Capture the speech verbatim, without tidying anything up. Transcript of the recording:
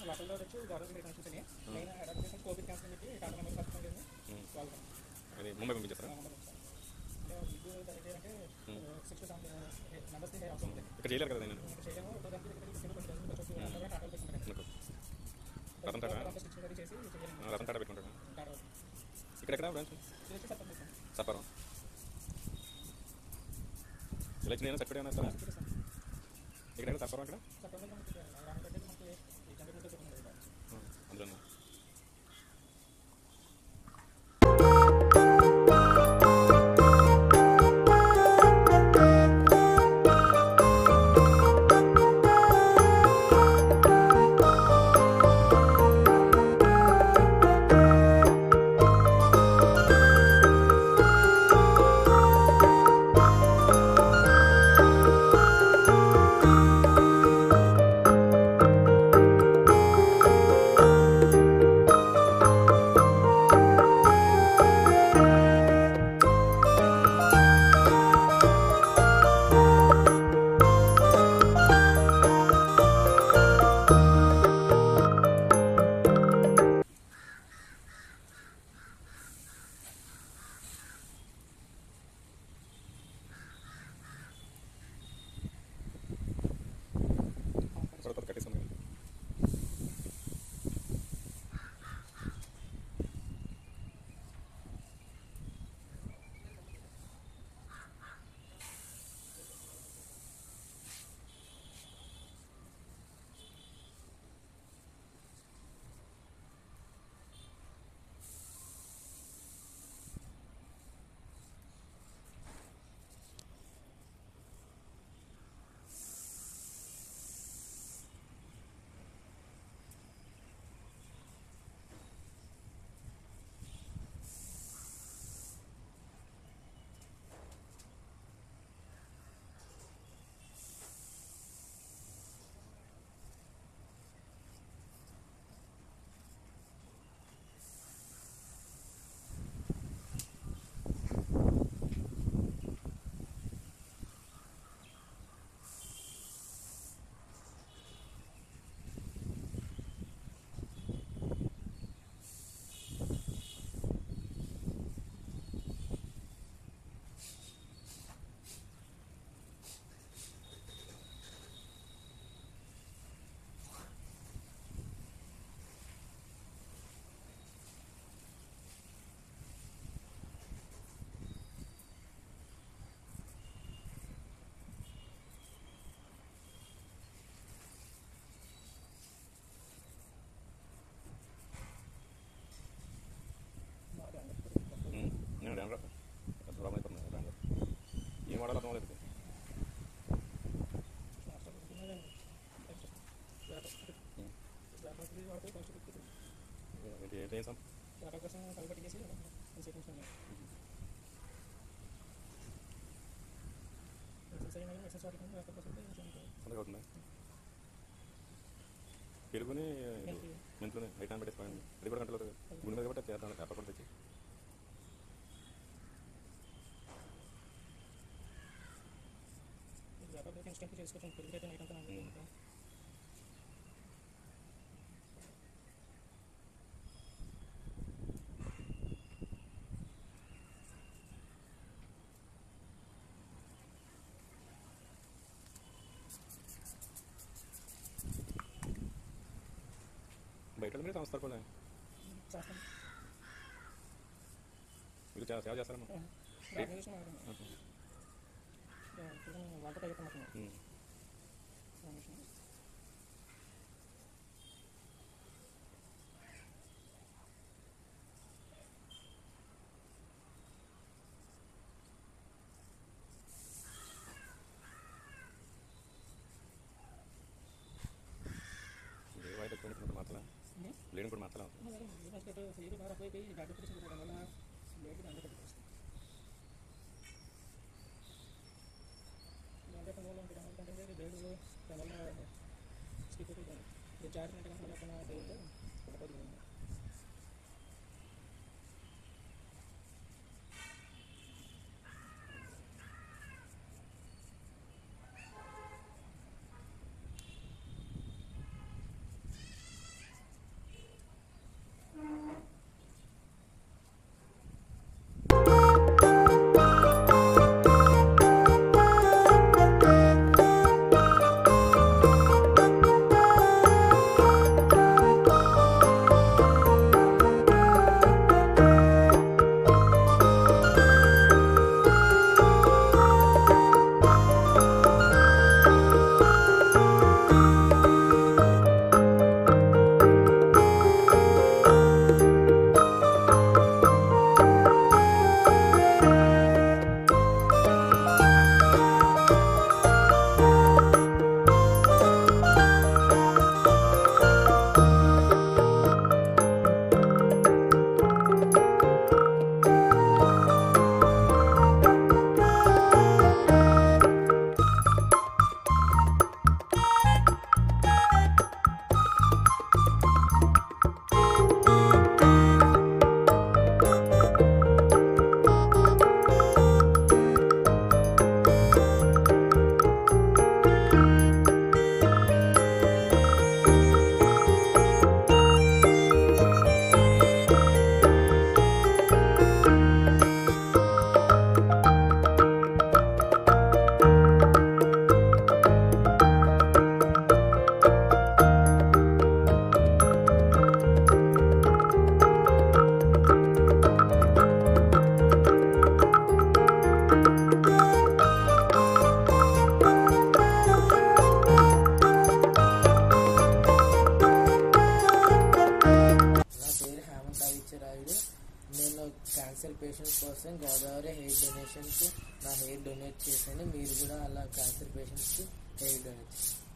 లోకల్లో వచ్చి గోదావరి కనెక్షన్స్ అని మెయిన్ అడ్వర్టైజేషన్ కోవిడ్ క్యాన్సర్ అని చెప్పి టాటా నెంబర్ పట్టుకుంటుంది వాళ్ళు అది ముంబై పంపించేస్తారా? అంటే సిక్స్ టు సెవెన్ మెంబర్స్ అవసరం ఉంది. ఇక్కడ చేయలేరు కదా నేను చేయలేము. దానికి టాటా పెట్టుకుంటాను. రతన్ టాటా చేసి రతన్ టాటా పెట్టుకుంటాను. ఇక్కడెక్కడ బ్రాంచ్? సపరం ఇలా నేను సర్టిఫికేట్ ఏమైనా ఇస్తారా? ఇక్కడ సపరం అక్కడ అందులో ఏం వాడాలి అర్థం లేదు. అవుతుందా? పెరుగుని మెంతుని బయట పెట్టేసుకోండి. అది కూడా గంటలో గుండె మీద కాబట్టి చేద్దాం. పేపర్ కూడా తెచ్చి చేసుకోవచ్చు. పెరుగుతే నైట్ అంతా బయట మీరు సంస్థలు కూడా మీరు చాలా సేవ చేస్తారమ్మా. మాత్రం లేని కూడా మాత్రం సరే హెయిర్ డొనేషన్కి నా హెయిర్ డొనేట్ చేశాను, మీరు కూడా అలా క్యాన్సర్ పేషెంట్స్కి హెయిర్ డొనేట్ చేయండి.